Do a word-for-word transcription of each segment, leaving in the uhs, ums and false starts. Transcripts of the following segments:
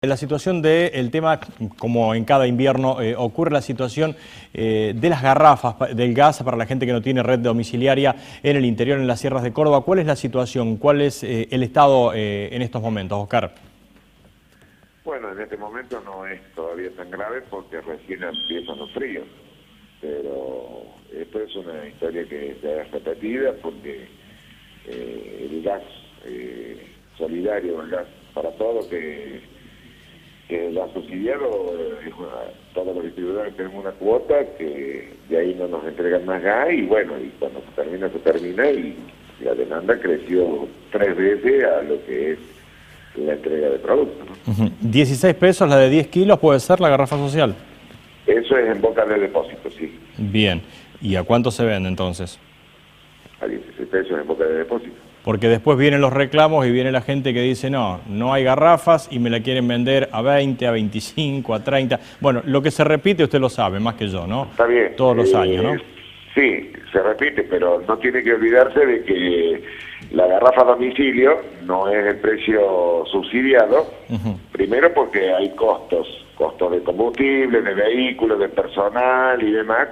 La situación del tema, como en cada invierno eh, ocurre la situación eh, de las garrafas del gas para la gente que no tiene red domiciliaria en el interior, en las sierras de Córdoba. ¿Cuál es la situación? ¿Cuál es eh, el estado eh, en estos momentos, Oscar? Bueno, en este momento no es todavía tan grave porque recién empiezan los fríos, pero esto es una historia que se ha repetida porque eh, el gas eh, solidario, el gas para todo que... que la subsidiado, eh, todos los distribuidores tenemos una cuota que de ahí no nos entregan más gas y bueno, y cuando se termina, se termina y la demanda creció tres veces a lo que es la entrega de productos, ¿no? Uh-huh. dieciséis pesos la de diez kilos, ¿puede ser la garrafa social? Eso es en boca de depósito, sí. Bien, ¿y a cuánto se vende entonces? A dieciséis pesos en boca de depósito. Porque después vienen los reclamos y viene la gente que dice, no, no hay garrafas y me la quieren vender a veinte, a veinticinco, a treinta. Bueno, lo que se repite usted lo sabe, más que yo, ¿no? Está bien. Todos los eh, años, ¿no? Sí, se repite, pero no tiene que olvidarse de que la garrafa a domicilio no es el precio subsidiado, uh-huh. Primero porque hay costos, costos de combustible, de vehículos, de personal y demás,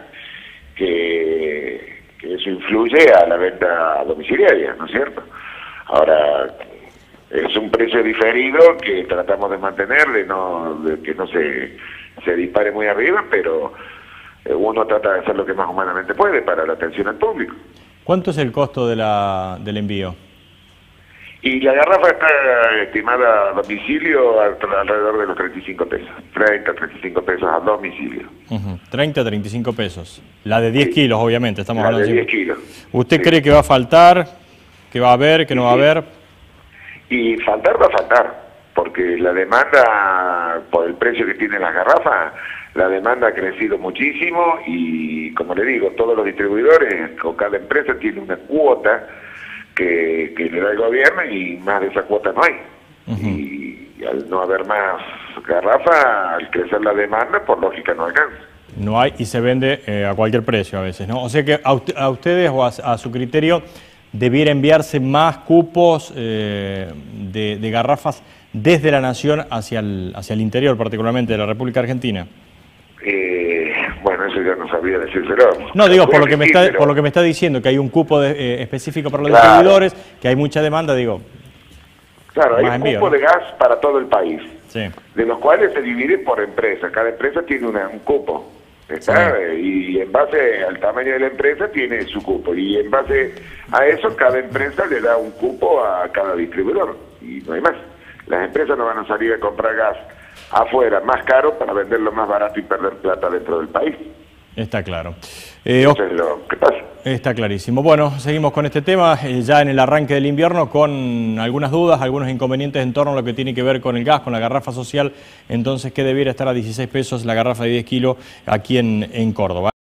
que... que eso influye a la venta domiciliaria, ¿no es cierto? Ahora, es un precio diferido que tratamos de mantener, de, no, de que no se, se dispare muy arriba, pero uno trata de hacer lo que más humanamente puede para la atención al público. ¿Cuánto es el costo de la, del envío? Y la garrafa está estimada a domicilio alrededor de los treinta y cinco pesos. treinta, treinta y cinco pesos a domicilio. Uh-huh. treinta, treinta y cinco pesos. La de diez sí. kilos, obviamente. Estamos la hablando de diez kilos. ¿Usted sí. cree que va a faltar? ¿Que va a haber? ¿Que no sí. va a haber? Y faltar va a faltar. Porque la demanda, por el precio que tienen las garrafas, la demanda ha crecido muchísimo. Y como le digo, todos los distribuidores o cada empresa tiene una cuota Que, que le da el gobierno y más de esa cuota no hay. Uh-huh. y, y al no haber más garrafa, al crecer la demanda, por lógica no alcanza. No hay y se vende eh, a cualquier precio a veces, ¿no? O sea que a, a ustedes o a, a su criterio debiera enviarse más cupos eh, de, de garrafas desde la nación hacia el, hacia el interior, particularmente de la República Argentina. Eh, bueno, eso ya no sabía decírselo. No, digo, por lo, que me está, pero... por lo que me está diciendo, que hay un cupo de, eh, específico para los claro. distribuidores, que hay mucha demanda, digo... Claro, hay un envío, cupo ¿no? de gas para todo el país, sí. de los cuales se divide por empresa. Cada empresa tiene una, un cupo, ¿está? Sí. Y en base al tamaño de la empresa tiene su cupo. Y en base a eso, cada empresa le da un cupo a cada distribuidor. Y no hay más. Las empresas no van a salir a comprar gas afuera más caro para venderlo más barato y perder plata dentro del país. Está claro. Eh, Eso es lo que pasa. Está clarísimo. Bueno, seguimos con este tema, eh, ya en el arranque del invierno, con algunas dudas, algunos inconvenientes en torno a lo que tiene que ver con el gas, con la garrafa social. Entonces, ¿qué debiera estar a dieciséis pesos la garrafa de diez kilos aquí en, en Córdoba?